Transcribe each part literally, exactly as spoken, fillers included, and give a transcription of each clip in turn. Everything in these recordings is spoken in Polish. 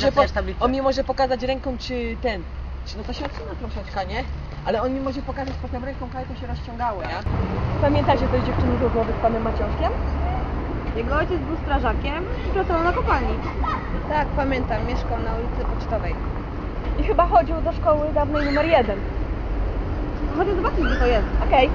może, po, tablicę. on mi może pokazać ręką, czy ten, czy no to się odcina troszeczkę, nie? Ale on mi może pokazać potem ręką, kaj to się rozciągało, nie? Pamiętacie tej dziewczyny z rozmowy z panem Maciążkiem? Jego ojciec był strażakiem i pracował na kopalni. Tak, pamiętam, mieszkał na ulicy Pocztowej. I chyba chodził do szkoły dawnej numer jeden. Chodź zobaczyć, gdzie to jest. Okej.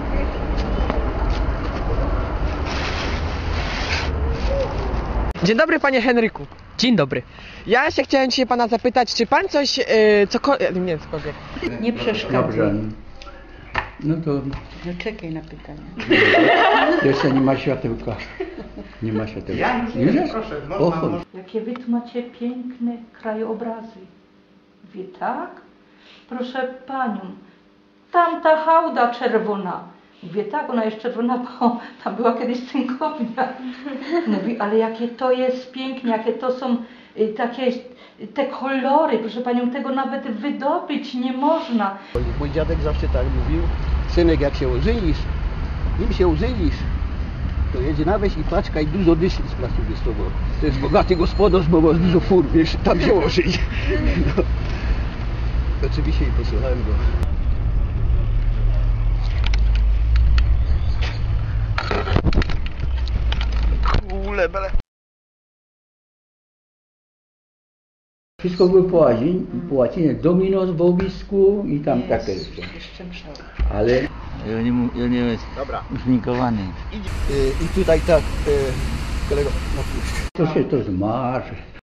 Dzień dobry, panie Henryku. Dzień dobry. Ja się chciałem dzisiaj pana zapytać, czy pan coś, yy, cokolwiek, nie cokolwiek. Nie przeszkadzaj. Dobrze. No to No czekaj na pytanie. jeszcze nie ma światełka. Nie ma światełka. Ja już Już nie, jest? proszę. O, Można, chodź. można. Jakie wy tu macie piękne krajobrazy. Wie tak? Proszę panią, tamta hałda czerwona. Wie tak, ona jest czerwona, bo tam była kiedyś cynkownia. Mówi, ale jakie to jest pięknie, jakie to są y, takie y, te kolory, proszę panią, tego nawet wydobyć nie można. Mój dziadek zawsze tak mówił, synek, jak się ożenisz, nim się ożenisz, to jedzie na wieś i paczka i dużo dyszli z placu Wiestowo. To jest bogaty gospodarz, bo ma dużo fur, wiesz, tam się ożeni. No. Oczywiście i posłuchałem go. Kule, bele. Wszystko było po łacinie, po łacinie dominos w obisku i tam takie rzeczy. Jeszcze mszał. Ale Ja nie, mu- ja nie jest Dobra. znikowany. I, y, I tutaj tak, y, kolego, na puszcz. to się to zmarzy.